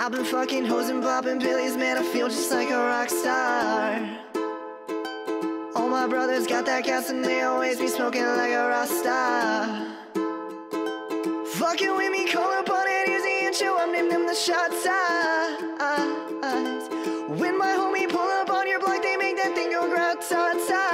I've been fucking hoes and popping pillies, man, I feel just like a rock star. All my brothers got that gas and they always be smoking like a Rockstar. Fucking with me, call up on it, easy and chill, I'm naming them the shot size. When my homie pull up on your block, they make that thing go grata-ta.